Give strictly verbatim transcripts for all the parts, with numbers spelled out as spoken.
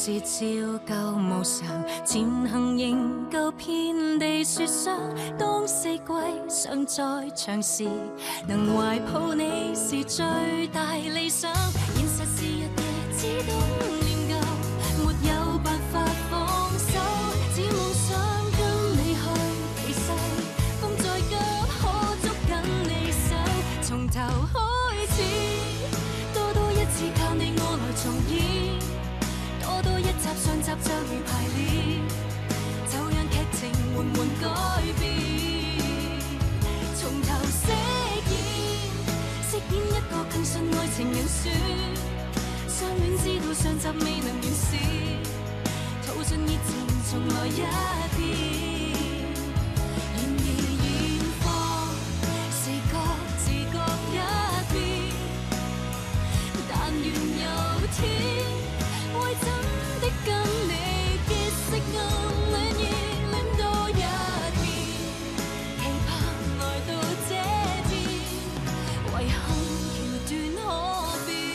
是照舊無常，前行仍舊遍地雪霜。當四季尚在長時，能懷抱你是最大理想。現實是日夜只懂念舊，沒有辦法放手，只夢想跟你去避世，風再急可捉緊你手，從頭開始，多多一次靠你我來重演，多多一集上集就如排練，就讓劇情緩緩改變，從頭飾演，飾演一個更信愛情人選，相戀知道上集未能完事，吐盡熱情重來一遍，然而現況是各自各一邊，但願有天會真的跟你結識暗戀意戀多一遍，期盼來到這天，遺憾橋段可變。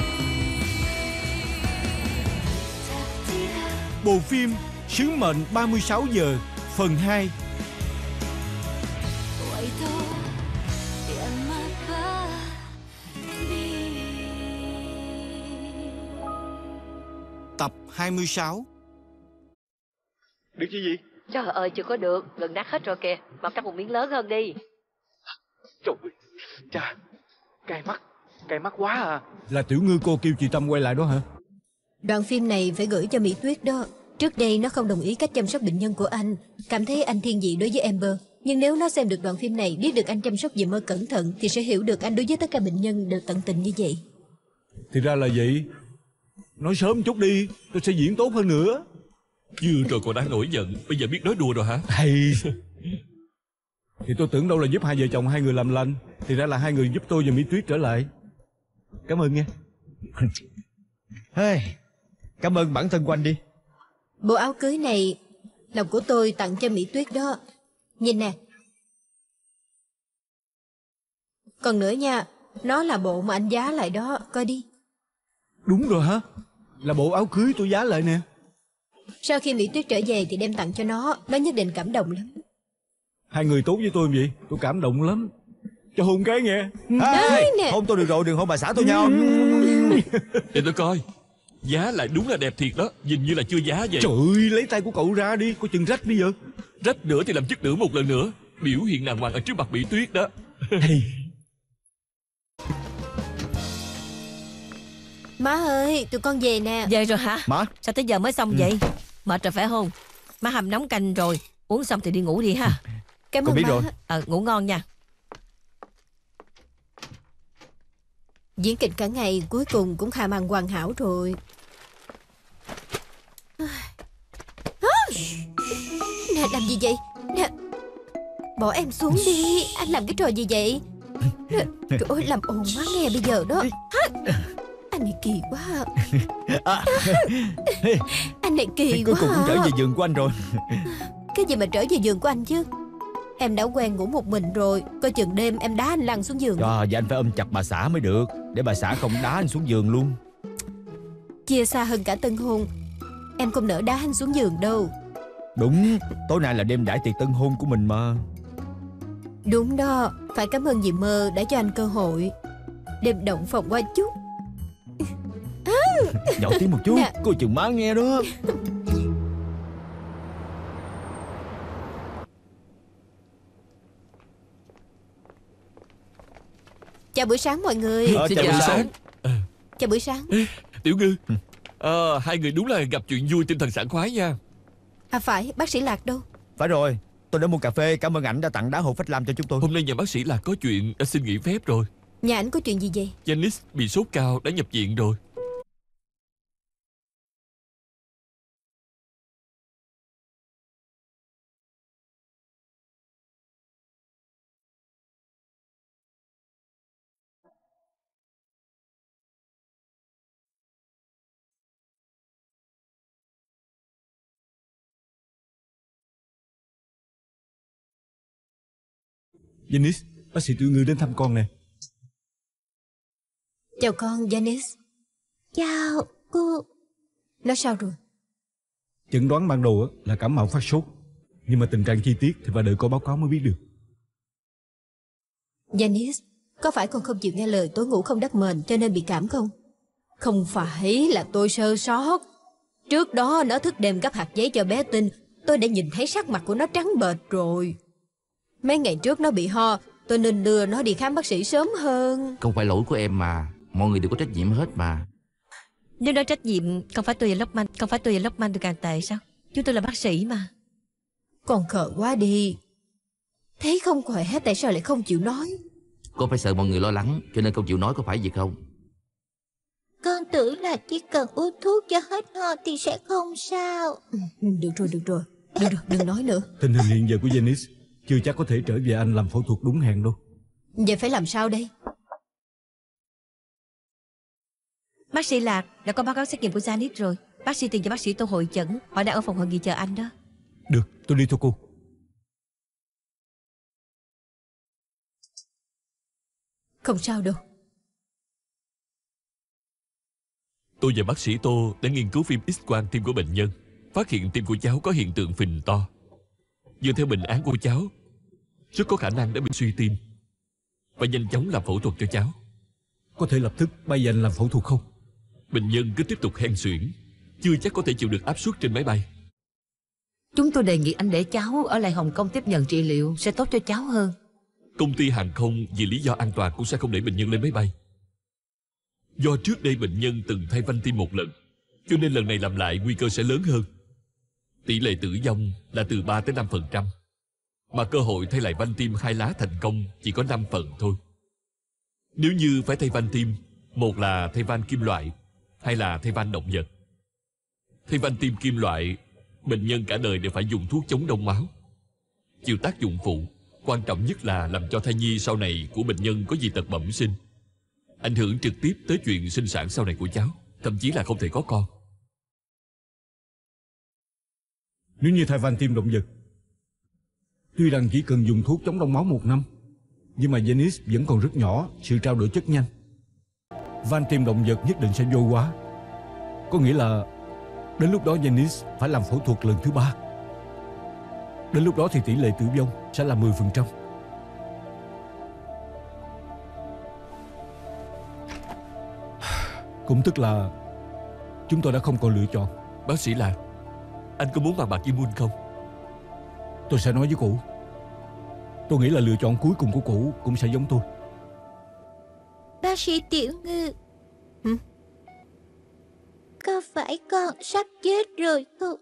Bộ phim Sứ mệnh ba mươi sáu giờ phần hai. Tập hai mươi sáu. Được chứ gì? Trời ơi chưa có được, gần nát hết rồi kìa. Mà cắt một miếng lớn hơn đi. Trời ơi, cha, cay mắt, cay mắt quá à. Là Tiểu Ngư cô kêu chị Tâm quay lại đó hả? Đoạn phim này phải gửi cho Mỹ Tuyết đó. Trước đây nó không đồng ý cách chăm sóc bệnh nhân của anh, cảm thấy anh thiên vị đối với Amber. Nhưng nếu nó xem được đoạn phim này, biết được anh chăm sóc dì Mơ cẩn thận, thì sẽ hiểu được anh đối với tất cả bệnh nhân đều tận tình như vậy. Thì ra là vậy. Nói sớm chút đi, tôi sẽ diễn tốt hơn nữa. Vừa rồi còn đang nổi giận, bây giờ biết nói đùa rồi hả? Hay. Thì tôi tưởng đâu là giúp hai vợ chồng hai người làm lành, thì ra là hai người giúp tôi và Mỹ Tuyết trở lại. Cảm ơn nha. Hey, cảm ơn bản thân của anh đi. Bộ áo cưới này là của tôi tặng cho Mỹ Tuyết đó. Nhìn nè. Còn nữa nha, nó là bộ mà anh giá lại đó, coi đi. Đúng rồi hả? Là bộ áo cưới tôi giá lại nè. Sau khi Mỹ Tuyết trở về thì đem tặng cho nó, nó nhất định cảm động lắm. Hai người tốt với tôi vậy, tôi cảm động lắm. Cho hôn cái nghe. Hey, nè. Hôn tôi được rồi, đừng hôn bà xã tôi nhau. Để tôi coi. Giá lại đúng là đẹp thiệt đó, nhìn như là chưa giá vậy. Trời ơi, lấy tay của cậu ra đi, có chừng rách bây giờ. Rách nữa thì làm chức nữ một lần nữa. Biểu hiện đàng hoàng ở trước mặt Mỹ Tuyết đó. Hey. Má ơi, tụi con về nè. Về rồi hả? Má. Sao tới giờ mới xong Ừ. vậy? Mệt rồi phải không? Má hầm nóng canh rồi, uống xong thì đi ngủ đi ha. Cảm Con ơn biết má. rồi. Ờ, ngủ ngon nha. Diễn kịch cả ngày cuối cùng cũng khai màn hoàn hảo rồi. Nè, làm gì vậy? Nè, bỏ em xuống đi. Anh làm cái trò gì vậy? Nè, trời ơi, làm ồn quá nghe bây giờ đó. Anh này kỳ quá à. Anh này kỳ Cuối quá cùng cũng trở à. về giường của anh rồi. Cái gì mà trở về giường của anh chứ? Em đã quen ngủ một mình rồi, coi chừng đêm em đá anh lăn xuống giường. Trời, và anh phải ôm chặt bà xã mới được, để bà xã không đá anh xuống giường luôn. Chia xa hơn cả tân hôn, em không nỡ đá anh xuống giường đâu. Đúng, tối nay là đêm đãi tiệc tân hôn của mình mà. Đúng đó, phải cảm ơn dì Mơ đã cho anh cơ hội. Đêm động phòng qua chút. Nhỏ tiếng một chút, Nè. cô chừng má nghe đó. Chào buổi sáng mọi người. Ờ, Xin chào chào buổi buổi sáng. sáng. Chào buổi sáng. Tiểu Ngư, ờ, hai người đúng là gặp chuyện vui, tinh thần sảng khoái nha. À phải, bác sĩ Lạc đâu? Phải rồi, tôi đã mua cà phê, cảm ơn ảnh đã tặng đá hồ phách lam cho chúng tôi. Hôm nay nhà bác sĩ là có chuyện, đã xin nghỉ phép rồi. Nhà ảnh có chuyện gì vậy? Janice bị sốt cao, đã nhập viện rồi. Janice, bác sĩ Tiểu Ngư đến thăm con nè. Chào con, Janice. Chào, cô... Nó sao rồi? Chẩn đoán ban đầu á, là cảm mạo phát sốt, nhưng mà tình trạng chi tiết thì phải đợi có báo cáo mới biết được. Janice, có phải con không chịu nghe lời tối ngủ không đắp mền cho nên bị cảm không? Không phải là tôi sơ sót. Trước đó nó thức đêm gấp hạt giấy cho bé Tinh. Tôi đã nhìn thấy sắc mặt của nó trắng bệch rồi. Mấy ngày trước nó bị ho, tôi nên đưa nó đi khám bác sĩ sớm hơn. Không phải lỗi của em mà. Mọi người đều có trách nhiệm hết mà. Nếu nói trách nhiệm, không phải tôi và Lockman, không phải tôi và Lockman được càng tệ sao? Chúng tôi là bác sĩ mà. Còn khờ quá đi. Thấy không khỏe tại sao lại không chịu nói? Cô phải sợ mọi người lo lắng cho nên không chịu nói, có phải vậy không? Con tưởng là chỉ cần uống thuốc cho hết ho thì sẽ không sao. Ừ, được rồi, được rồi. Được rồi, đừng nói nữa. Tình hình hiện giờ của Janice chưa chắc có thể trở về Anh làm phẫu thuật đúng hẹn đâu. Vậy phải làm sao đây? Bác sĩ Lạc đã có báo cáo xét nghiệm của Janice rồi. Bác sĩ Tiền và bác sĩ Tô hội chẩn. Họ đang ở phòng hội nghị chờ anh đó. Được, tôi đi thôi cô. Không sao đâu. Tôi và bác sĩ Tô đã nghiên cứu phim X-quang tim của bệnh nhân, phát hiện tim của cháu có hiện tượng phình to. Dựa theo bệnh án của cháu, rất có khả năng đã bị suy tim. Và nhanh chóng làm phẫu thuật cho cháu. Có thể lập tức bay về Anh làm phẫu thuật không? Bệnh nhân cứ tiếp tục hen suyễn, chưa chắc có thể chịu được áp suất trên máy bay. Chúng tôi đề nghị anh để cháu ở lại Hồng Kông tiếp nhận trị liệu, sẽ tốt cho cháu hơn. Công ty hàng không vì lý do an toàn cũng sẽ không để bệnh nhân lên máy bay. Do trước đây bệnh nhân từng thay van tim một lần, cho nên lần này làm lại nguy cơ sẽ lớn hơn. Tỷ lệ tử vong là từ ba tới năm phần trăm, mà cơ hội thay lại van tim hai lá thành công chỉ có năm phần thôi. Nếu như phải thay van tim, một là thay van kim loại, hay là thay van động vật. Thay van tim kim loại, bệnh nhân cả đời đều phải dùng thuốc chống đông máu, chịu tác dụng phụ. Quan trọng nhất là làm cho thai nhi sau này của bệnh nhân có dị tật bẩm sinh, ảnh hưởng trực tiếp tới chuyện sinh sản sau này của cháu, thậm chí là không thể có con. Nếu như thay van tim động vật, tuy rằng chỉ cần dùng thuốc chống đông máu một năm, nhưng mà Janice vẫn còn rất nhỏ, sự trao đổi chất nhanh. Van tim động vật nhất định sẽ vô hóa. Có nghĩa là đến lúc đó Janice phải làm phẫu thuật lần thứ ba. Đến lúc đó thì tỷ lệ tử vong sẽ là mười phần trăm. Cũng tức là chúng tôi đã không còn lựa chọn. Bác sĩ Lạc, anh có muốn bàn bạc với Moon không? Tôi sẽ nói với cụ. Tôi nghĩ là lựa chọn cuối cùng của cụ cũng sẽ giống tôi. Bác sĩ Tiểu Ngư, Hử? có phải con sắp chết rồi không?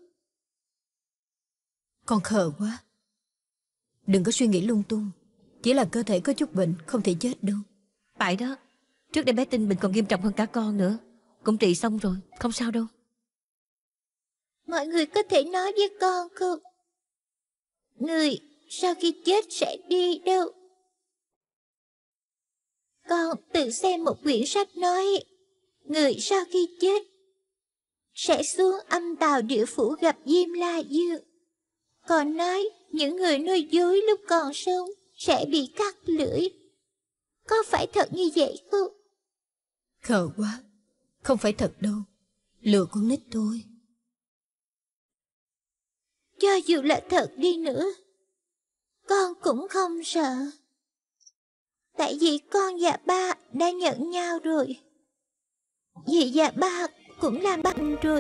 Con khờ quá. Đừng có suy nghĩ lung tung. Chỉ là cơ thể có chút bệnh, không thể chết đâu. Phải đó. Trước đây bé Tinh bệnh còn nghiêm trọng hơn cả con nữa. Cũng trị xong rồi, không sao đâu. Mọi người có thể nói với con không? Người sau khi chết sẽ đi đâu? Con tự xem một quyển sách nói người sau khi chết sẽ xuống âm tào địa phủ gặp Diêm La Dương. Còn nói những người nói dối lúc còn sống sẽ bị cắt lưỡi. Có phải thật như vậy không? Khờ quá. Không phải thật đâu. Lừa con nít thôi. Cho dù là thật đi nữa, con cũng không sợ. Tại vì con và ba đã nhận nhau rồi. Dì và ba cũng làm bạn rồi.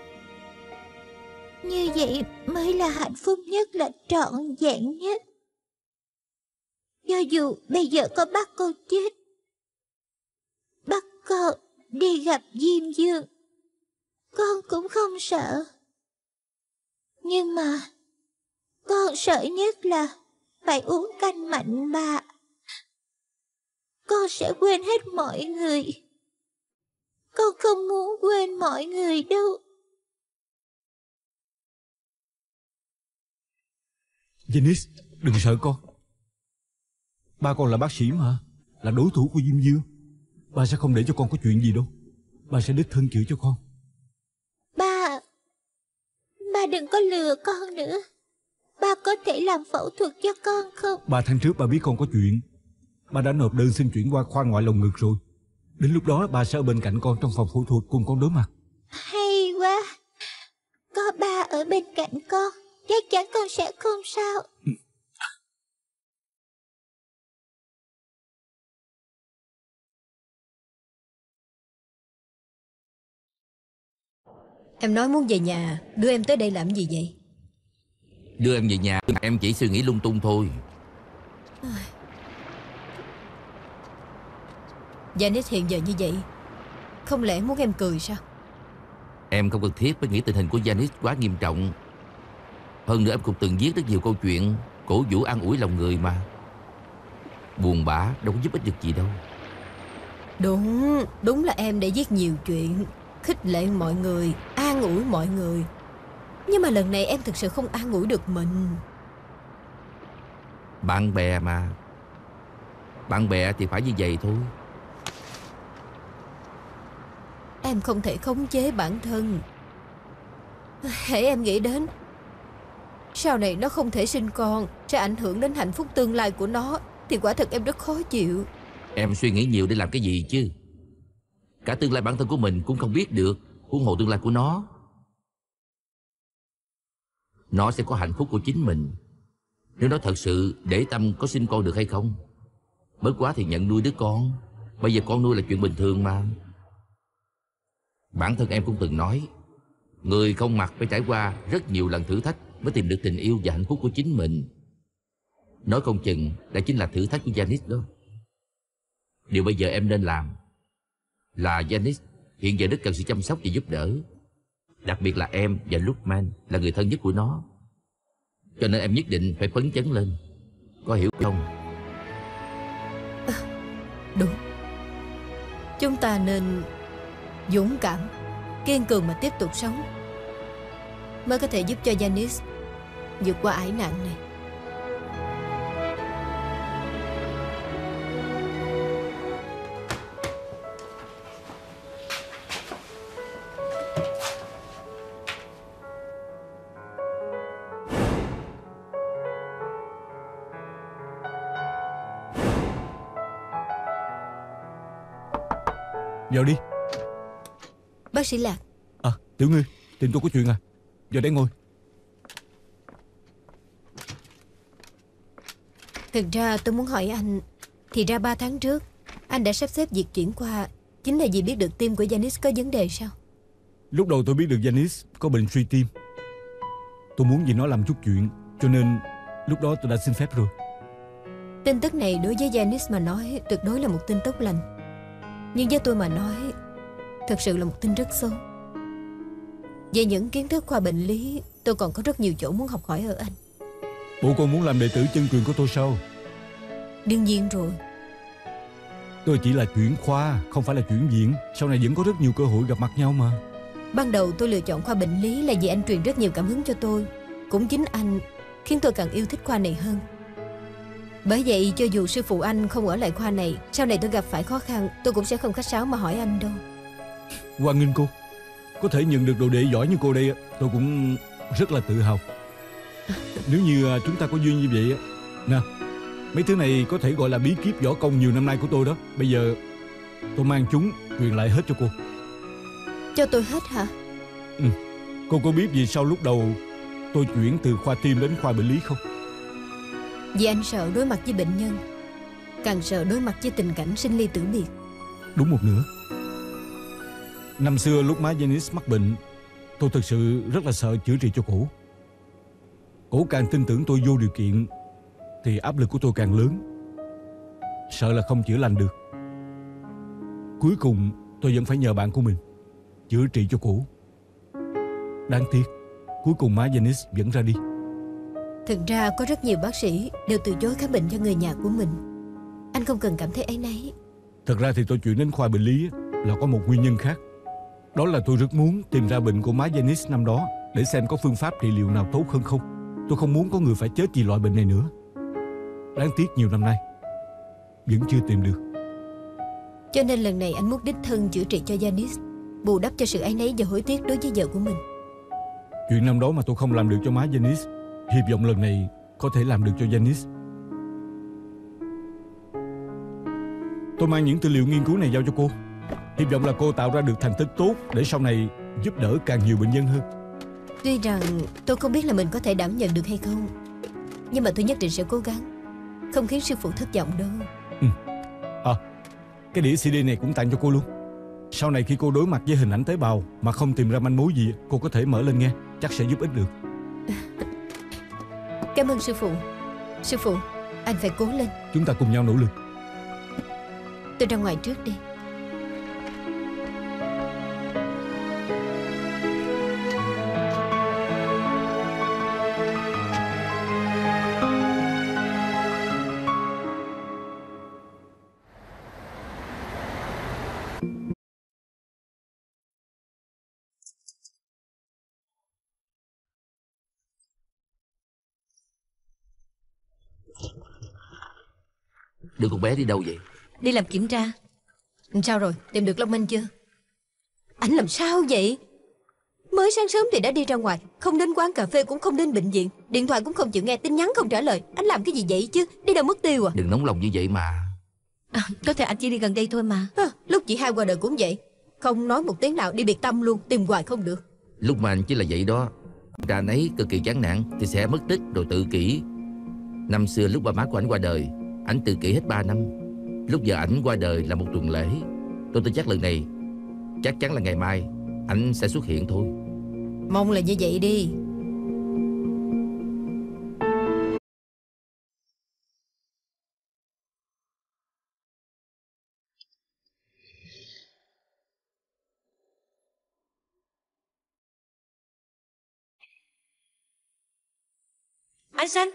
Như vậy mới là hạnh phúc nhất, là trọn vẹn nhất. Cho dù bây giờ con bắt con chết, bắt con đi gặp Diêm Dương, con cũng không sợ. Nhưng mà con sợ nhất là phải uống canh mạnh bạ. Con sẽ quên hết mọi người. Con không muốn quên mọi người đâu. Janice, đừng sợ con. Ba con là bác sĩ mà, là đối thủ của Diêm Dương. Ba sẽ không để cho con có chuyện gì đâu. Ba sẽ đích thân chữa cho con. Ba, ba đừng có lừa con nữa. Ba có thể làm phẫu thuật cho con không? Ba tháng trước ba biết con có chuyện. Ba đã nộp đơn xin chuyển qua khoa ngoại lồng ngực rồi. Đến lúc đó ba sẽ ở bên cạnh con trong phòng phẫu thuật cùng con đối mặt. Hay quá. ở bên cạnh con, chắc chắn con sẽ không sao. Em nói muốn về nhà, đưa em tới đây làm gì vậy? Đưa em về nhà, em chỉ suy nghĩ lung tung thôi. Janis hiện giờ như vậy, không lẽ muốn em cười sao? Em không cần thiết phải nghĩ tình hình của Janis quá nghiêm trọng. Hơn nữa em cũng từng viết rất nhiều câu chuyện cổ vũ an ủi lòng người mà. Buồn bã đâu có giúp ích được gì đâu. Đúng, đúng là em đã viết nhiều chuyện khích lệ mọi người, an ủi mọi người. Nhưng mà lần này em thực sự không an ủi được mình. Bạn bè mà. Bạn bè thì phải như vậy thôi. Em không thể khống chế bản thân. Hãy em nghĩ đến sau này nó không thể sinh con, sẽ ảnh hưởng đến hạnh phúc tương lai của nó, thì quả thật em rất khó chịu. Em suy nghĩ nhiều để làm cái gì chứ? Cả tương lai bản thân của mình cũng không biết được, huống hồ tương lai của nó. Nó sẽ có hạnh phúc của chính mình. Nếu nó thật sự để tâm có sinh con được hay không. Bất quá thì nhận nuôi đứa con. Bây giờ con nuôi là chuyện bình thường mà. Bản thân em cũng từng nói, người không mặc phải trải qua rất nhiều lần thử thách mới tìm được tình yêu và hạnh phúc của chính mình. Nói không chừng đó chính là thử thách của Janis đó. Điều bây giờ em nên làm là Janis hiện giờ rất cần sự chăm sóc và giúp đỡ. Đặc biệt là em và Lookman là người thân nhất của nó. Cho nên em nhất định phải phấn chấn lên. Có hiểu không? À, đúng. Chúng ta nên dũng cảm, kiên cường mà tiếp tục sống, mới có thể giúp cho Janis vượt qua ải nạn này. Vào đi. Bác sĩ Lạc. À, Tiểu Ngư, tìm tôi có chuyện à? Vào đây ngồi. Thực ra tôi muốn hỏi anh, thì ra ba tháng trước anh đã sắp xếp việc chuyển qua chính là vì biết được tim của Janis có vấn đề sao? Lúc đầu tôi biết được Janis có bệnh suy tim. Tôi muốn vì nó làm chút chuyện, cho nên lúc đó tôi đã xin phép rồi. Tin tức này đối với Janis mà nói tuyệt đối là một tin tốt lành. Nhưng với tôi mà nói, thật sự là một tin rất xấu. Về những kiến thức khoa bệnh lý, tôi còn có rất nhiều chỗ muốn học hỏi ở anh. Bộ con muốn làm đệ tử chân truyền của tôi sao? Đương nhiên rồi. Tôi chỉ là chuyển khoa, không phải là chuyển viện. Sau này vẫn có rất nhiều cơ hội gặp mặt nhau mà. Ban đầu tôi lựa chọn khoa bệnh lý là vì anh truyền rất nhiều cảm hứng cho tôi. Cũng chính anh khiến tôi càng yêu thích khoa này hơn. Bởi vậy cho dù sư phụ anh không ở lại khoa này, sau này tôi gặp phải khó khăn, tôi cũng sẽ không khách sáo mà hỏi anh đâu. Hoan nghênh cô. Có thể nhận được đồ đệ giỏi như cô đây, tôi cũng rất là tự hào. Nếu như chúng ta có duyên như vậy, nè, mấy thứ này có thể gọi là bí kíp võ công nhiều năm nay của tôi đó. Bây giờ tôi mang chúng truyền lại hết cho cô. Cho tôi hết hả? Ừ. Cô có biết vì sao lúc đầu tôi chuyển từ khoa tim đến khoa bệnh lý không? Vì anh sợ đối mặt với bệnh nhân, càng sợ đối mặt với tình cảnh sinh ly tử biệt. Đúng một nửa. Năm xưa lúc má Janis mắc bệnh, tôi thực sự rất là sợ chữa trị cho cổ. Cổ càng tin tưởng tôi vô điều kiện thì áp lực của tôi càng lớn, sợ là không chữa lành được. Cuối cùng tôi vẫn phải nhờ bạn của mình chữa trị cho cổ. Đáng tiếc cuối cùng má Janis vẫn ra đi. Thực ra có rất nhiều bác sĩ đều từ chối khám bệnh cho người nhà của mình. Anh không cần cảm thấy áy náy. Thật ra thì tôi chuyển đến khoa bệnh lý là có một nguyên nhân khác. Đó là tôi rất muốn tìm ra bệnh của má Janis năm đó, để xem có phương pháp trị liệu nào tốt hơn không. Tôi không muốn có người phải chết vì loại bệnh này nữa. Đáng tiếc nhiều năm nay vẫn chưa tìm được. Cho nên lần này anh muốn đích thân chữa trị cho Janis, bù đắp cho sự áy náy và hối tiếc đối với vợ của mình. Chuyện năm đó mà tôi không làm được cho má Janis, hy vọng lần này có thể làm được cho Janis. Tôi mang những tư liệu nghiên cứu này giao cho cô. Hy vọng là cô tạo ra được thành tích tốt để sau này giúp đỡ càng nhiều bệnh nhân hơn. Tuy rằng tôi không biết là mình có thể đảm nhận được hay không, nhưng mà tôi nhất định sẽ cố gắng không khiến sư phụ thất vọng đâu. Ừ. À, cái đĩa xê đê này cũng tặng cho cô luôn. Sau này khi cô đối mặt với hình ảnh tế bào mà không tìm ra manh mối gì, cô có thể mở lên nghe, chắc sẽ giúp ích được. Cảm ơn sư phụ. Sư phụ, anh phải cố lên. Chúng ta cùng nhau nỗ lực. Tôi ra ngoài trước đi. Đưa con bé đi đâu vậy? Đi làm kiểm tra. Sao rồi, tìm được Long Minh chưa? Anh làm sao vậy? Mới sáng sớm thì đã đi ra ngoài, không đến quán cà phê cũng không đến bệnh viện, điện thoại cũng không chịu nghe, tin nhắn không trả lời. Anh làm cái gì vậy chứ? Đi đâu mất tiêu à? Đừng nóng lòng như vậy mà. À, có thể anh chỉ đi gần đây thôi mà. À, lúc chị hai qua đời cũng vậy, không nói một tiếng nào, đi biệt tâm luôn, tìm hoài không được. Lúc mà anh chỉ là vậy đó. Ra anh ấy cực kỳ chán nản thì sẽ mất tích rồi tự kỷ. Năm xưa lúc ba má của anh qua đời, anh tự kỷ hết ba năm. Lúc giờ ảnh qua đời là một tuần lễ. Tôi tin chắc lần này, chắc chắn là ngày mai ảnh sẽ xuất hiện thôi. Mong là như vậy đi. Anh Xanh.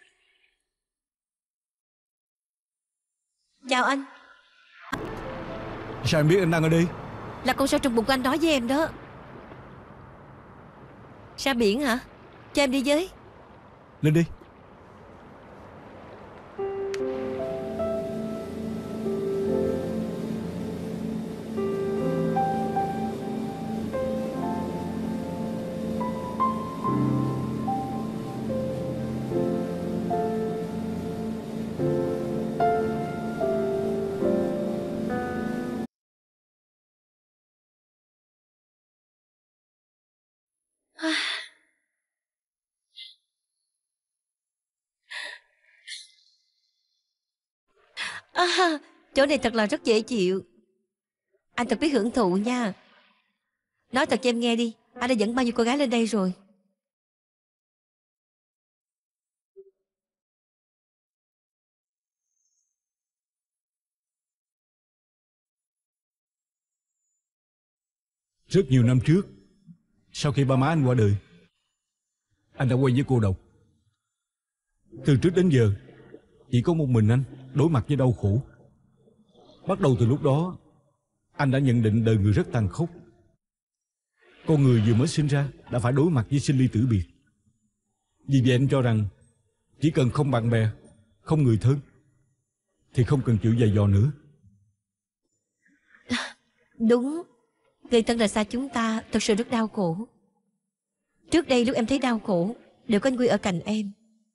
Chào anh. Sao em biết anh đang ở đây? Là con sao trong bụng của anh nói với em đó. Ra biển hả? Cho em đi với. Lên đi. À, chỗ này thật là rất dễ chịu. Anh thật biết hưởng thụ nha. Nói thật cho em nghe đi, anh đã dẫn bao nhiêu cô gái lên đây rồi? Rất nhiều năm trước, sau khi ba má anh qua đời, anh đã quen với cô độc. Từ trước đến giờ, chỉ có một mình anh đối mặt với đau khổ. Bắt đầu từ lúc đó, anh đã nhận định đời người rất tàn khốc. Con người vừa mới sinh ra đã phải đối mặt với sinh ly tử biệt. Vì vậy anh cho rằng chỉ cần không bạn bè, không người thân, thì không cần chịu dày dò nữa. Đúng, người thân là xa chúng ta thật sự rất đau khổ. Trước đây lúc em thấy đau khổ, đều có anh Quy ở cạnh em.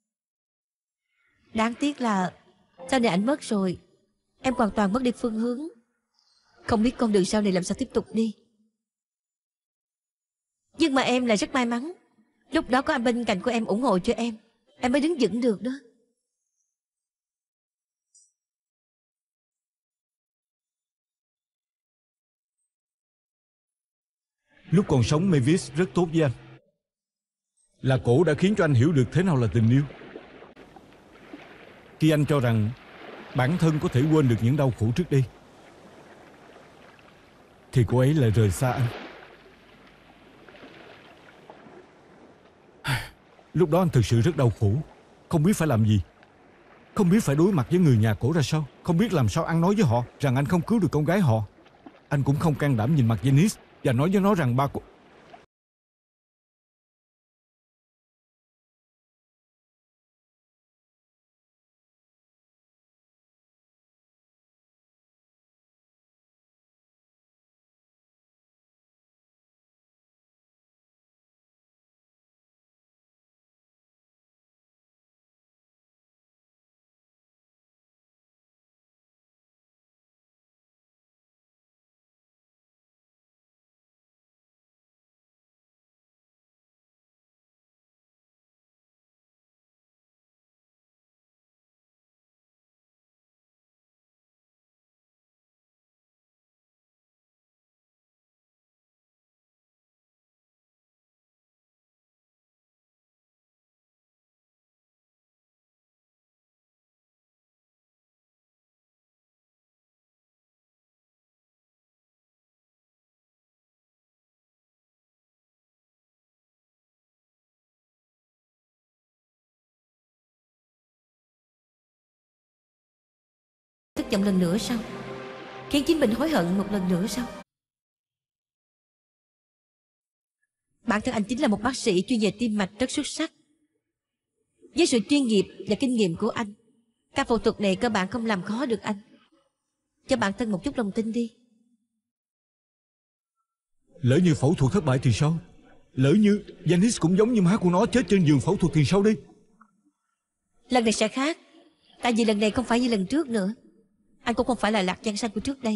Đáng tiếc là sau này anh mất rồi, em hoàn toàn mất đi phương hướng. Không biết con đường sau này làm sao tiếp tục đi. Nhưng mà em lại rất may mắn, lúc đó có anh bên cạnh của em ủng hộ cho em, em mới đứng vững được đó. Lúc còn sống, Mavis rất tốt với anh. Là cổ đã khiến cho anh hiểu được thế nào là tình yêu. Khi anh cho rằng bản thân có thể quên được những đau khổ trước đây, thì cô ấy lại rời xa anh. Lúc đó anh thực sự rất đau khổ, không biết phải làm gì, không biết phải đối mặt với người nhà cổ ra sao, không biết làm sao ăn nói với họ rằng anh không cứu được con gái họ. Anh cũng không can đảm nhìn mặt Janice và nói với nó rằng ba cô... vọng lần nữa sao? Khiến chính mình hối hận một lần nữa sao? Bản thân anh chính là một bác sĩ chuyên về tim mạch rất xuất sắc. Với sự chuyên nghiệp và kinh nghiệm của anh, ca phẫu thuật này cơ bản không làm khó được anh. Cho bản thân một chút lòng tin đi. Lỡ như phẫu thuật thất bại thì sao? Lỡ như Janice cũng giống như má của nó chết trên giường phẫu thuật thì sao đi? Lần này sẽ khác. Tại vì lần này không phải như lần trước nữa. Anh cũng không phải là Lạc Giang Sanh của trước đây.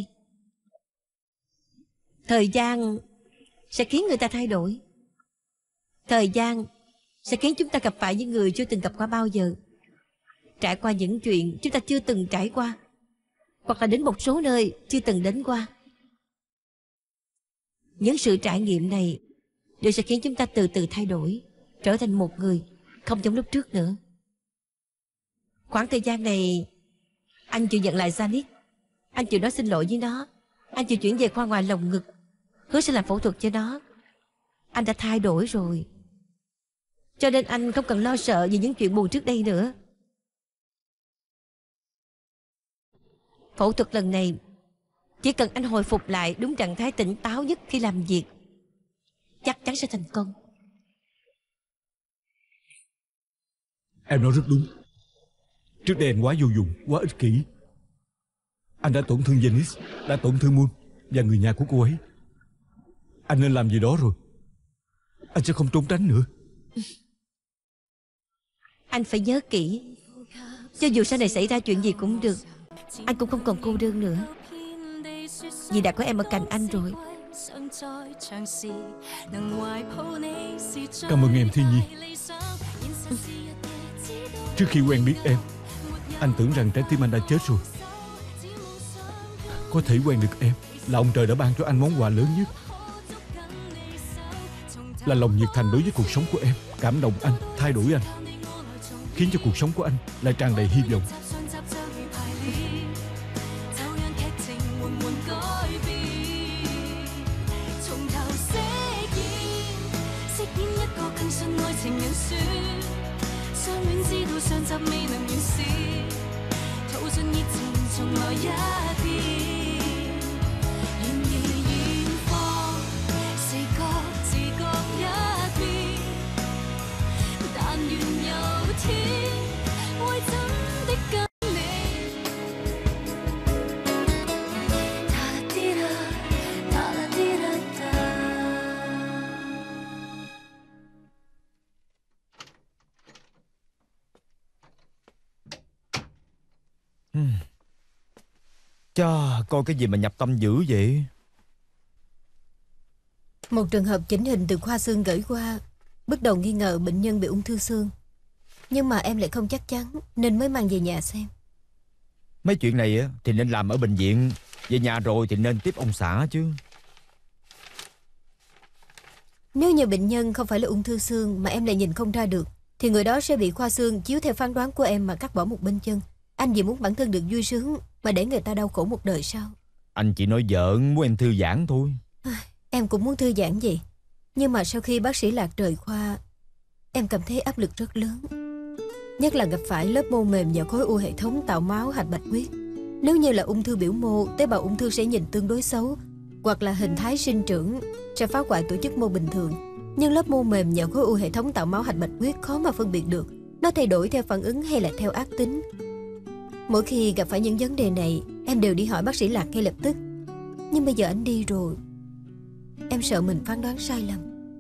Thời gian sẽ khiến người ta thay đổi. Thời gian sẽ khiến chúng ta gặp phải những người chưa từng gặp qua bao giờ, trải qua những chuyện chúng ta chưa từng trải qua, hoặc là đến một số nơi chưa từng đến qua. Những sự trải nghiệm này đều sẽ khiến chúng ta từ từ thay đổi, trở thành một người không giống lúc trước nữa. Khoảng thời gian này anh chịu nhận lại Janice, anh chịu nói xin lỗi với nó, anh chịu chuyển về khoa ngoài lồng ngực, hứa sẽ làm phẫu thuật cho nó. Anh đã thay đổi rồi, cho nên anh không cần lo sợ về những chuyện buồn trước đây nữa. Phẫu thuật lần này chỉ cần anh hồi phục lại đúng trạng thái tỉnh táo nhất khi làm việc, chắc chắn sẽ thành công. Em nói rất đúng. Trước đây anh quá vô dụng, quá ích kỷ. Anh đã tổn thương Janice, đã tổn thương Moon và người nhà của cô ấy. Anh nên làm gì đó rồi. Anh sẽ không trốn tránh nữa. Anh phải nhớ kỹ, cho dù sau này xảy ra chuyện gì cũng được, anh cũng không còn cô đơn nữa, vì đã có em ở cạnh anh rồi. Cảm ơn em Thiên Nhi. Trước khi quen biết em, anh tưởng rằng trái tim anh đã chết rồi. Có thể quen được em là ông trời đã ban cho anh món quà lớn nhất, là lòng nhiệt thành đối với cuộc sống của em, cảm động anh, thay đổi anh, khiến cho cuộc sống của anh lại tràn đầy hy vọng. Chà, coi cái gì mà nhập tâm dữ vậy? Một trường hợp chỉnh hình từ khoa xương gửi qua, bước đầu nghi ngờ bệnh nhân bị ung thư xương. Nhưng mà em lại không chắc chắn, nên mới mang về nhà xem. Mấy chuyện này á thì nên làm ở bệnh viện, về nhà rồi thì nên tiếp ông xã chứ. Nếu như bệnh nhân không phải là ung thư xương mà em lại nhìn không ra được, thì người đó sẽ bị khoa xương chiếu theo phán đoán của em mà cắt bỏ một bên chân. Anh vì muốn bản thân được vui sướng mà để người ta đau khổ một đời sao? Anh chỉ nói giỡn, muốn em thư giãn thôi. Em cũng muốn thư giãn vậy. Nhưng mà sau khi bác sĩ Lạc rời khoa, em cảm thấy áp lực rất lớn. Nhất là gặp phải lớp mô mềm và khối u hệ thống tạo máu hạch bạch huyết. Nếu như là ung thư biểu mô, tế bào ung thư sẽ nhìn tương đối xấu, hoặc là hình thái sinh trưởng sẽ phá hoại tổ chức mô bình thường. Nhưng lớp mô mềm và khối u hệ thống tạo máu hạch bạch huyết khó mà phân biệt được nó thay đổi theo phản ứng hay là theo ác tính. Mỗi khi gặp phải những vấn đề này, em đều đi hỏi bác sĩ Lạc ngay lập tức. Nhưng bây giờ anh đi rồi, em sợ mình phán đoán sai lầm.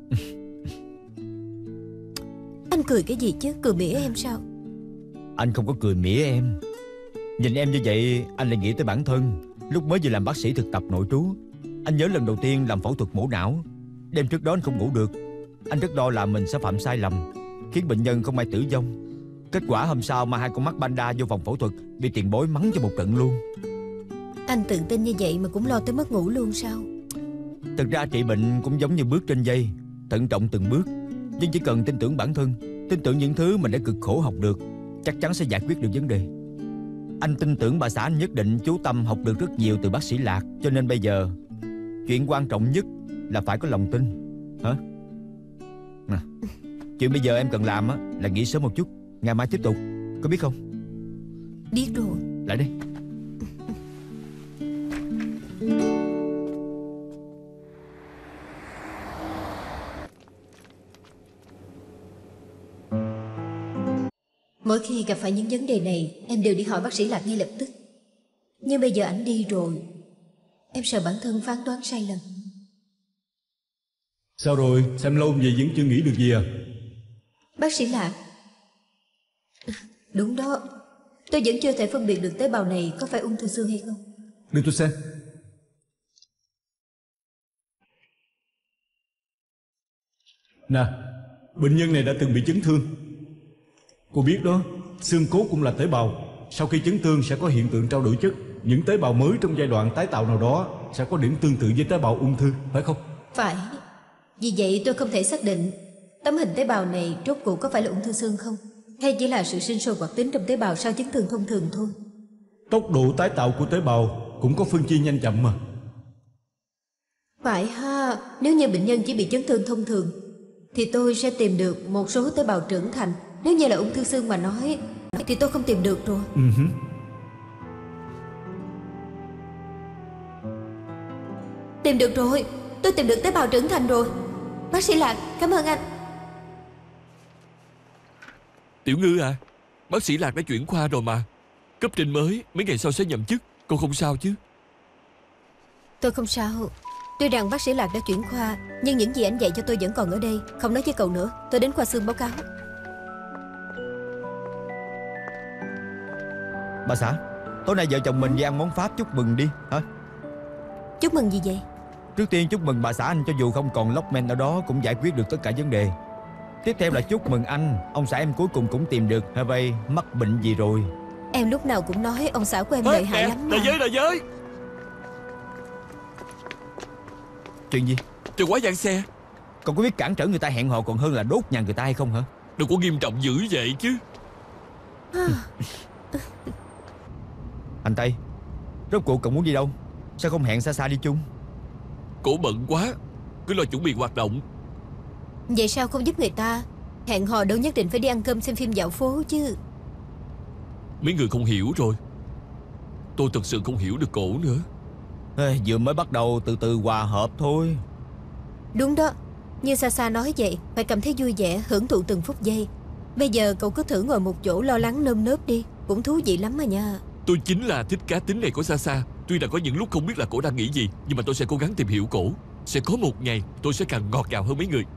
Anh cười cái gì chứ? Cười mỉa em sao? Anh không có cười mỉa em. Nhìn em như vậy, anh lại nghĩ tới bản thân. Lúc mới vừa làm bác sĩ thực tập nội trú, anh nhớ lần đầu tiên làm phẫu thuật mổ não. Đêm trước đó anh không ngủ được. Anh rất lo là mình sẽ phạm sai lầm, khiến bệnh nhân không may tử vong. Kết quả hôm sau mà hai con mắt panda vô phòng phẫu thuật bị tiền bối mắng cho một trận luôn. Anh tự tin như vậy mà cũng lo tới mất ngủ luôn sao? Thực ra trị bệnh cũng giống như bước trên dây, thận trọng từng bước. Nhưng chỉ cần tin tưởng bản thân, tin tưởng những thứ mình đã cực khổ học được, chắc chắn sẽ giải quyết được vấn đề. Anh tin tưởng bà xã anh nhất định chú tâm học được rất nhiều từ bác sĩ Lạc. Cho nên bây giờ chuyện quan trọng nhất là phải có lòng tin. Hả? À, chuyện bây giờ em cần làm á là nghỉ sớm một chút, ngày mai tiếp tục. Có biết không? Biết rồi. Lại đây. Mỗi khi gặp phải những vấn đề này, em đều đi hỏi bác sĩ Lạc ngay lập tức. Nhưng bây giờ ảnh đi rồi, em sợ bản thân phán đoán sai lầm. Sao rồi, xem lâu vậy vẫn chưa nghĩ được gì à? Bác sĩ Lạc, đúng đó, tôi vẫn chưa thể phân biệt được tế bào này có phải ung thư xương hay không. Để tôi xem. Nè, bệnh nhân này đã từng bị chấn thương. Cô biết đó, xương cốt cũng là tế bào. Sau khi chấn thương sẽ có hiện tượng trao đổi chất. Những tế bào mới trong giai đoạn tái tạo nào đó sẽ có điểm tương tự với tế bào ung thư, phải không? Phải. Vì vậy tôi không thể xác định tấm hình tế bào này rốt cuộc có phải là ung thư xương không, hay chỉ là sự sinh sôi hoạt tính trong tế bào sau chấn thương thông thường thôi. Tốc độ tái tạo của tế bào cũng có phân chia nhanh chậm mà. Phải ha, nếu như bệnh nhân chỉ bị chấn thương thông thường thì tôi sẽ tìm được một số tế bào trưởng thành. Nếu như là ung thư xương mà nói thì tôi không tìm được rồi. Uh-huh. Tìm được rồi, tôi tìm được tế bào trưởng thành rồi. Bác sĩ Lạc, cảm ơn anh. Tiểu Ngư à, bác sĩ Lạc đã chuyển khoa rồi mà. Cấp trên mới mấy ngày sau sẽ nhậm chức. Cô không sao chứ? Tôi không sao. Tuy rằng bác sĩ Lạc đã chuyển khoa, nhưng những gì anh dạy cho tôi vẫn còn ở đây. Không nói với cậu nữa, tôi đến khoa xương báo cáo. Bà xã, tối nay vợ chồng mình đi ăn món Pháp chúc mừng đi hả? Chúc mừng gì vậy? Trước tiên chúc mừng bà xã anh, cho dù không còn Lockman ở đó cũng giải quyết được tất cả vấn đề. Tiếp theo là chúc mừng anh, ông xã em cuối cùng cũng tìm được Harvey mắc bệnh gì rồi. Em lúc nào cũng nói ông xã của em lợi hại lắm mà. Đại giới, đại giới. Chuyện gì? Trời quá giang xe. Còn có biết cản trở người ta hẹn hò còn hơn là đốt nhà người ta hay không hả? Đừng có nghiêm trọng dữ vậy chứ. Anh Tây, rốt cuộc cậu muốn đi đâu? Sao không hẹn xa xa đi chung? Cổ bận quá, cứ lo chuẩn bị hoạt động. Vậy sao không giúp người ta? Hẹn hò đâu nhất định phải đi ăn cơm xem phim dạo phố chứ. Mấy người không hiểu rồi. Tôi thật sự không hiểu được cổ nữa. Ê, vừa mới bắt đầu, từ từ hòa hợp thôi. Đúng đó, như Sa nói vậy, phải cảm thấy vui vẻ, hưởng thụ từng phút giây. Bây giờ cậu cứ thử ngồi một chỗ lo lắng nơm nớp đi, cũng thú vị lắm mà nha. Tôi chính là thích cá tính này của Sa. Tuy là có những lúc không biết là cổ đang nghĩ gì, nhưng mà tôi sẽ cố gắng tìm hiểu cổ. Sẽ có một ngày tôi sẽ càng ngọt ngào hơn mấy người.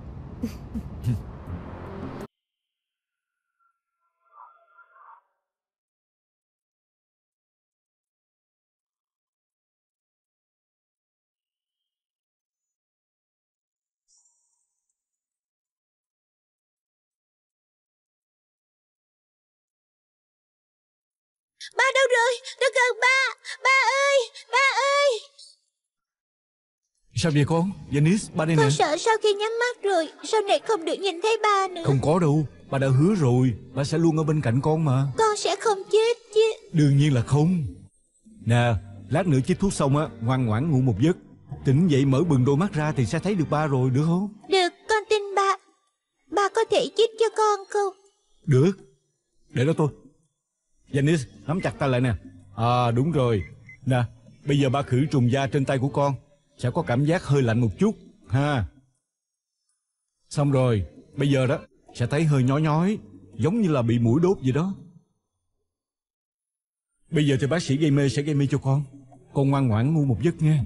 Ba đâu rồi? Tôi cần ba. Ba ơi, ba ơi. Sao vậy con? Janice, ba đây nè. Con sợ sau khi nhắm mắt rồi sau này không được nhìn thấy ba nữa. Không có đâu, ba đã hứa rồi. Ba sẽ luôn ở bên cạnh con mà. Con sẽ không chết chứ? Đương nhiên là không. Nè, lát nữa chích thuốc xong á, ngoan ngoãn ngủ một giấc. Tỉnh dậy mở bừng đôi mắt ra thì sẽ thấy được ba rồi, được không? Được, con tin ba. Ba có thể chích cho con không? Được, để đó tôi. Janice, nắm chặt tay lại nè. À đúng rồi. Nè, bây giờ ba khử trùng da trên tay của con. Sẽ có cảm giác hơi lạnh một chút ha. Xong rồi, bây giờ đó sẽ thấy hơi nhói nhói, giống như là bị muỗi đốt gì đó. Bây giờ thì bác sĩ gây mê sẽ gây mê cho con. Con ngoan ngoãn ngu một giấc nha.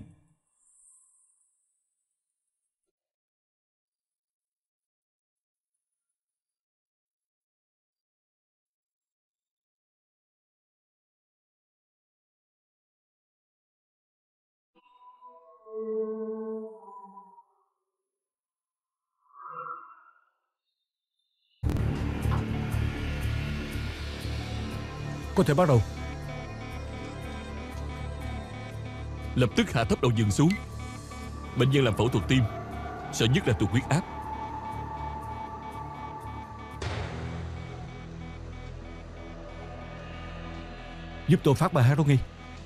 Có thể bắt đầu. Lập tức hạ thấp đầu giường xuống. Bệnh nhân làm phẫu thuật tim, sợ nhất là tụt huyết áp. Giúp tôi phát bài hát đó Nghi.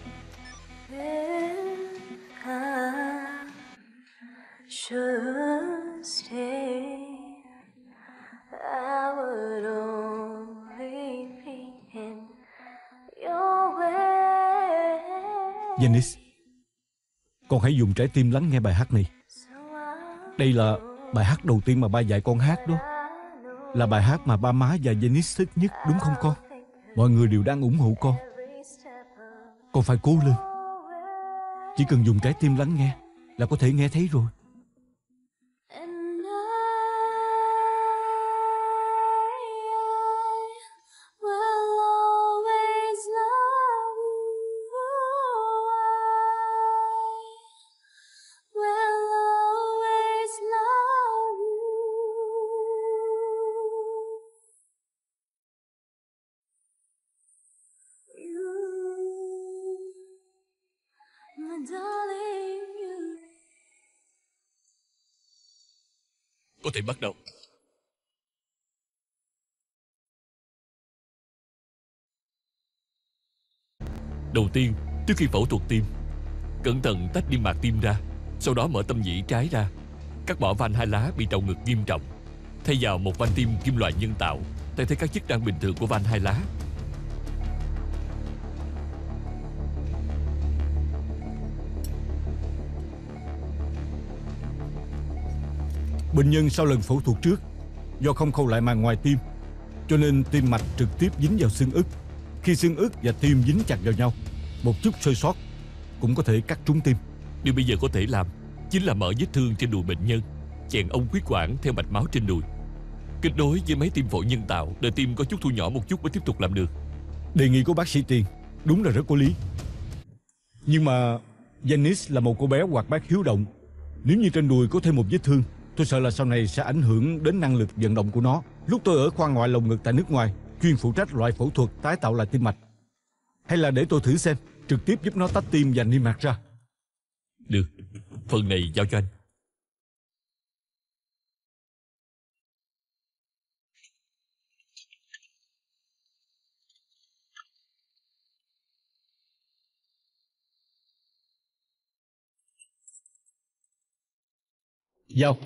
Janice, con hãy dùng trái tim lắng nghe bài hát này. Đây là bài hát đầu tiên mà ba dạy con hát đó. là bài hát mà ba má và Janice thích nhất, đúng không con? Mọi người đều đang ủng hộ con. Con phải cố lên. Chỉ cần dùng trái tim lắng nghe là có thể nghe thấy rồi. Có thể bắt đầu. Đầu tiên, trước khi phẫu thuật tim, cẩn thận tách niêm mạc tim ra, sau đó mở tâm nhĩ trái ra, cắt bỏ van hai lá bị trậu ngực nghiêm trọng, thay vào một van tim kim loại nhân tạo, thay thế các chức năng bình thường của van hai lá. Bệnh nhân sau lần phẫu thuật trước, do không khâu lại màng ngoài tim, cho nên tim mạch trực tiếp dính vào xương ức. Khi xương ức và tim dính chặt vào nhau, một chút sơ sót cũng có thể cắt trúng tim. Điều bây giờ có thể làm chính là mở vết thương trên đùi bệnh nhân, chèn ống huyết quản theo mạch máu trên đùi, kết nối với máy tim phổi nhân tạo, đợi tim có chút thu nhỏ một chút mới tiếp tục làm được. Đề nghị của bác sĩ Tiền đúng là rất có lý. Nhưng mà Janice là một cô bé hoạt bát hiếu động. Nếu như trên đùi có thêm một vết thương, tôi sợ là sau này sẽ ảnh hưởng đến năng lực vận động của nó. Lúc tôi ở khoa ngoại lồng ngực tại nước ngoài, chuyên phụ trách loại phẫu thuật tái tạo lại tim mạch. Hay là để tôi thử xem, trực tiếp giúp nó tách tim và niêm mạc ra. Được, phần này giao cho anh. Giao.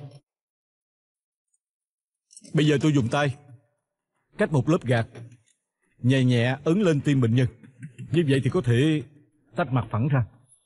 Bây giờ tôi dùng tay cách một lớp gạt, nhẹ nhẹ ấn lên tim bệnh nhân. Như vậy thì có thể tách mặt phẳng ra.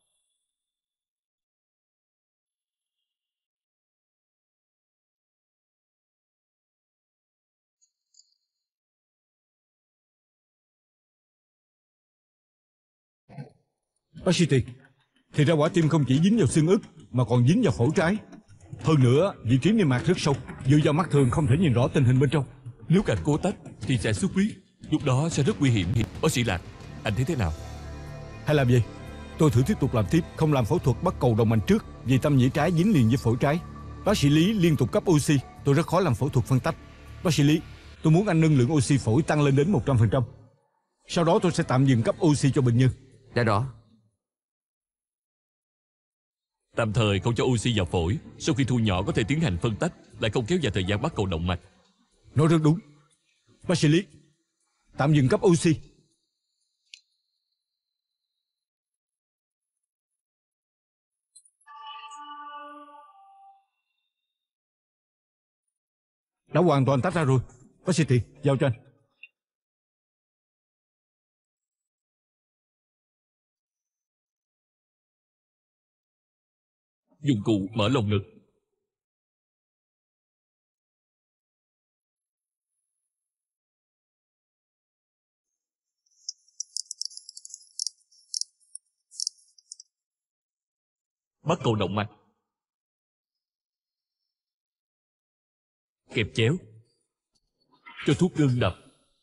Bác sĩ Tiền, thì ra quả tim không chỉ dính vào xương ức mà còn dính vào phổi trái. Hơn nữa, vị trí niêm mạc rất sâu, dựa vào mắt thường không thể nhìn rõ tình hình bên trong. Nếu càng cố tách thì sẽ xuất huyết, lúc đó sẽ rất nguy hiểm. Bác sĩ Lạc, anh thấy thế nào? Hay làm gì? Tôi thử tiếp tục làm tiếp, không làm phẫu thuật bắt cầu động mạch trước, vì tâm nhĩ trái dính liền với phổi trái. Bác sĩ Lý liên tục cấp oxy, tôi rất khó làm phẫu thuật phân tách. Bác sĩ Lý, tôi muốn anh nâng lượng oxy phổi tăng lên đến một trăm phần trăm. Sau đó tôi sẽ tạm dừng cấp oxy cho bệnh nhân. Đã đó. Tạm thời không cho oxy vào phổi, sau khi thu nhỏ có thể tiến hành phân tách, lại không kéo dài thời gian bắt cầu động mạch. Nói rất đúng. Bác sĩ Lý, tạm dừng cấp oxy. Đã hoàn toàn tách ra rồi. Bác sĩ Tiền, giao cho anh. Dụng cụ mở lồng ngực. Bắt cầu động mạch. Kẹp chéo. Cho thuốc ngưng đập.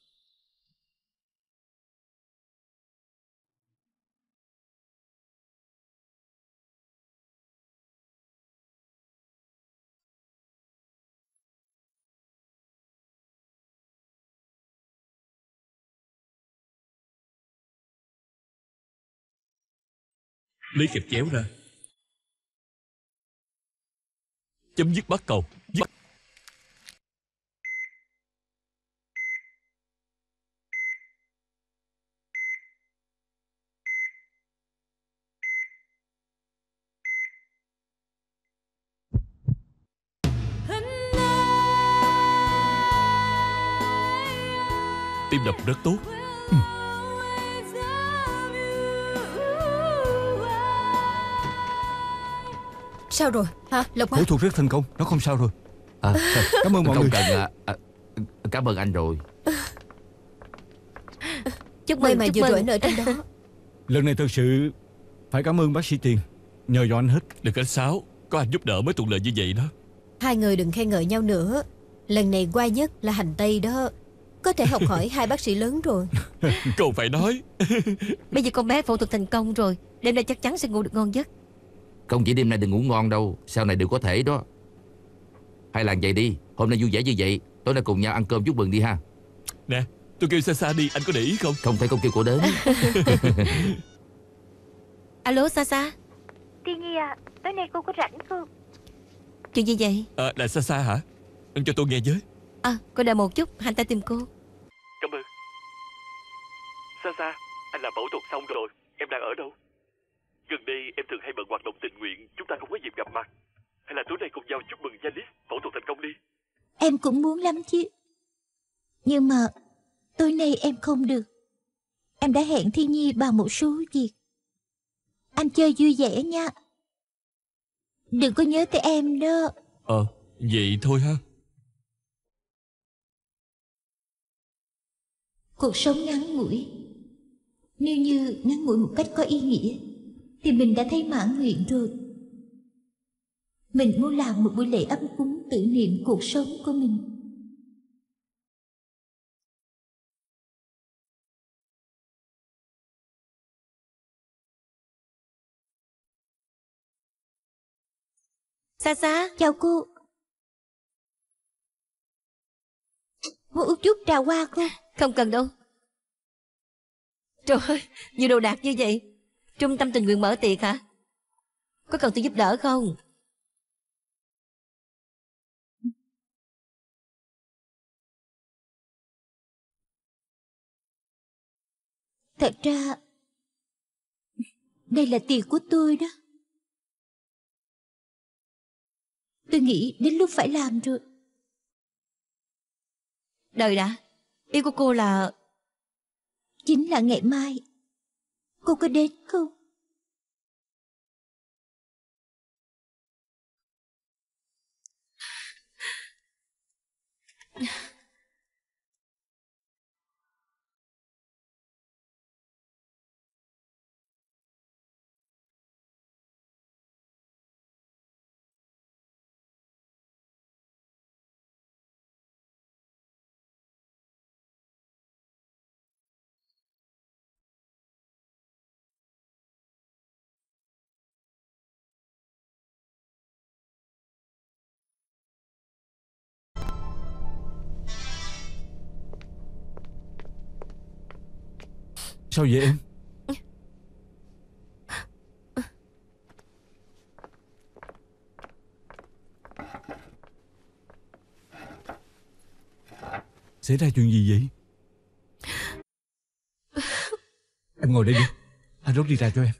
Lấy kẹp chéo ra. Chấm dứt bắt cầu. Dứt. Tim đập rất tốt. Ừ. Sao rồi hả Lộc Hoa? Phẫu thuật rất thành công, nó không sao rồi. À, Cảm ơn mọi không người. cần à, à, Cảm ơn anh rồi. Chúc May mừng, mà chúc vừa mừng. rồi anh ở trong đó. Lần này thật sự phải cảm ơn bác sĩ Tiền. Nhờ do anh hết. Đừng khách sáo, có anh giúp đỡ mới thuận lợi như vậy đó. Hai người đừng khen ngợi nhau nữa. Lần này qua nhất là hành tây đó. Có thể học hỏi hai bác sĩ lớn rồi. Cậu phải nói. Bây giờ con bé phẫu thuật thành công rồi, đêm nay chắc chắn sẽ ngủ được ngon giấc. Không chỉ đêm nay đừng ngủ ngon đâu, sau này đều có thể đó. Hay làm vậy đi, hôm nay vui vẻ như vậy, tối nay cùng nhau ăn cơm chúc mừng đi ha. Nè, tôi kêu xa xa đi, anh có để ý không? Không thể không kêu cô đến. Alo Xa. Tiên Nhi à, tối nay cô có rảnh không? Chuyện gì vậy? À, là xa xa hả? Anh cho tôi nghe với. À, cô đợi một chút, hành ta tìm cô. Cảm ơn. Xa xa, anh làm phẫu thuật xong rồi, em đang ở đâu? Gần đây em thường hay bận hoạt động tình nguyện, chúng ta không có dịp gặp mặt. Hay là tối nay cùng nhau chúc mừng Janice phẫu thuật thành công đi. Em cũng muốn lắm chứ. Nhưng mà tối nay em không được. Em đã hẹn Thi Nhi bằng một số việc. Anh chơi vui vẻ nha. Đừng có nhớ tới em đó. Ờ, vậy thôi ha. Cuộc sống ngắn ngủi, nếu như ngắn ngủi một cách có ý nghĩa, thì mình đã thấy mãn nguyện rồi. Mình muốn làm một buổi lễ ấm cúng tưởng niệm cuộc sống của mình. Xa Xa. Chào cô. Muốn uống chút trà hoa không? Không cần đâu. Trời ơi, nhiều đồ đạc như vậy. Trung tâm tình nguyện mở tiệc hả? Có cần tôi giúp đỡ không? Thật ra đây là tiền của tôi đó. Tôi nghĩ đến lúc phải làm rồi. Đời đã. Ý của cô là... Chính là ngày mai. Cô có đến không? Sao vậy em? Xảy ra chuyện gì vậy? Em ngồi đây đi, anh rót ly trà cho em.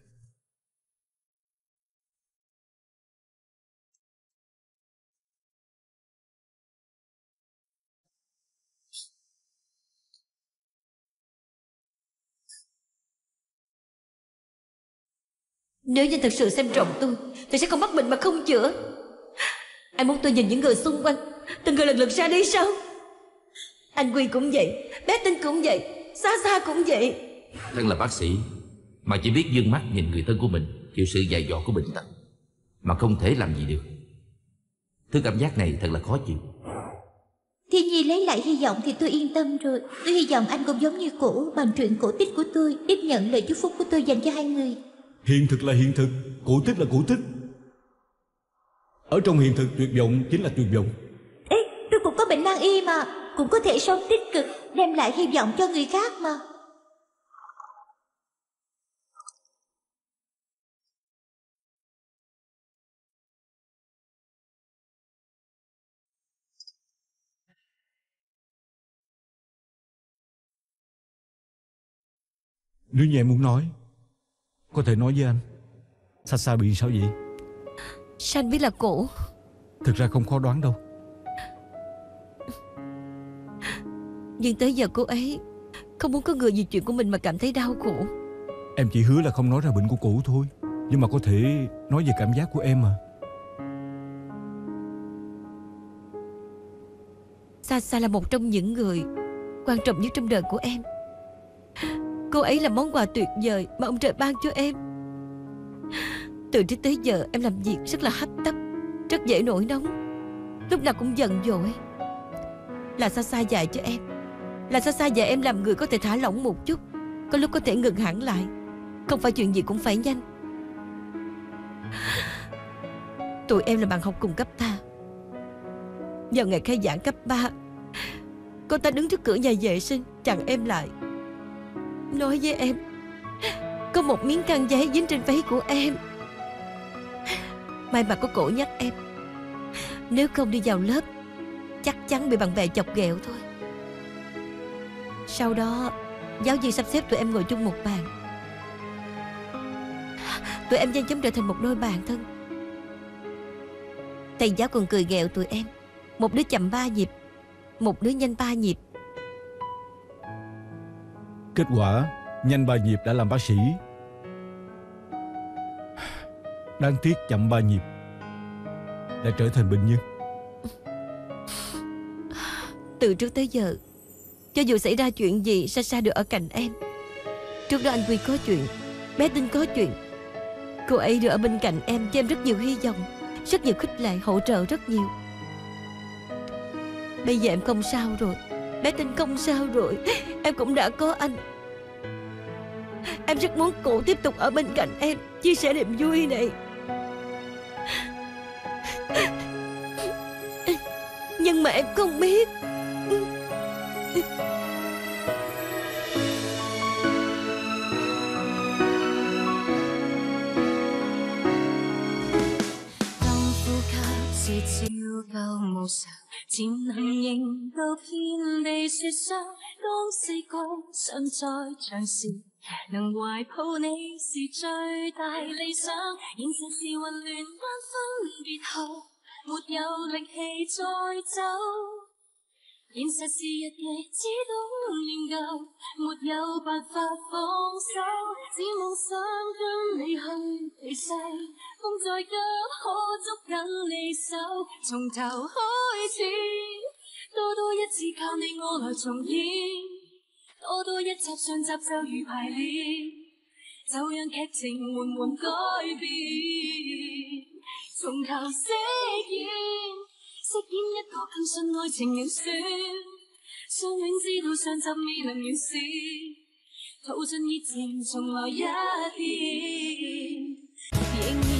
Nếu như thật sự xem trọng tôi, tôi sẽ không bắt bệnh mà không chữa. Anh muốn tôi nhìn những người xung quanh, từng người lần lượt ra đi sao? Anh Quy cũng vậy, bé Tinh cũng vậy, Xa Xa cũng vậy. Thân là bác sĩ mà chỉ biết dương mắt nhìn người thân của mình chịu sự dày dò của bệnh tật, mà không thể làm gì được. Thứ cảm giác này thật là khó chịu. Thiên Nhi lấy lại hy vọng thì tôi yên tâm rồi. Tôi hy vọng anh cũng giống như cổ bằng truyện cổ tích của tôi, tiếp nhận lời chúc phúc của tôi dành cho hai người. Hiện thực là hiện thực, cổ tích là cổ tích. Ở trong hiện thực, tuyệt vọng chính là tuyệt vọng. Ê, tôi cũng có bệnh nan y mà, cũng có thể sống tích cực, đem lại hy vọng cho người khác mà. Nếu như em muốn nói, có thể nói với anh. Xa Xa bị sao vậy? Sao anh biết là cổ? Thực ra không khó đoán đâu. Nhưng tới giờ cô ấy không muốn có người vì chuyện của mình mà cảm thấy đau khổ. Em chỉ hứa là không nói ra bệnh của cổ thôi, nhưng mà có thể nói về cảm giác của em mà. Sasa là một trong những người quan trọng nhất trong đời của em. Cô ấy là món quà tuyệt vời mà ông trời ban cho em. Từ trước tới giờ em làm việc rất là hấp tấp, rất dễ nổi nóng, lúc nào cũng giận dỗi. Là Sasa dạy cho em. Là Sasa dạy em làm người có thể thả lỏng một chút, có lúc có thể ngừng hẳn lại. Không phải chuyện gì cũng phải nhanh. Tụi em là bạn học cùng cấp ta. Vào ngày khai giảng cấp ba, cô ta đứng trước cửa nhà vệ sinh chặn em lại, nói với em có một miếng khăn giấy dính trên váy của em. May mà có cổ nhắc em, nếu không đi vào lớp chắc chắn bị bạn bè chọc ghẹo thôi. Sau đó giáo viên sắp xếp tụi em ngồi chung một bàn. Tụi em nhanh chóng trở thành một đôi bạn thân. Thầy giáo còn cười ghẹo tụi em, một đứa chậm ba nhịp, một đứa nhanh ba nhịp. Kết quả nhanh ba nhịp đã làm bác sĩ, đáng tiếc chậm ba nhịp đã trở thành bệnh nhân. Từ trước tới giờ, cho dù xảy ra chuyện gì, Sasa đều ở cạnh em. Trước đó anh Quy có chuyện, bé Tinh có chuyện, cô ấy đều ở bên cạnh em, cho em rất nhiều hy vọng, rất nhiều khích lệ, hỗ trợ rất nhiều. Bây giờ em không sao rồi, bé Tinh không sao rồi, em cũng đã có anh. Em rất muốn cụ tiếp tục ở bên cạnh em, chia sẻ niềm vui này. Nhưng mà em không biết. 是照舊無常，前行仍舊遍地雪霜。當四季尚在長時，能懷抱你是最大理想。現實是混亂間分別後，沒有力氣再走。現實是日夜只懂念舊，沒有辦法放手，只夢想跟你去離世，風再急可捉緊你手，從頭開始，多多一次靠你我來重演，多多一集上集就如排練，就讓劇情緩緩改變，從頭飾演。飾演一個更信愛情人選，相戀知道上集未能完事，掏盡熱情重來一遍。